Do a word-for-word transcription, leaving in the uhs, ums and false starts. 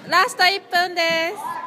ラストいっぷんです。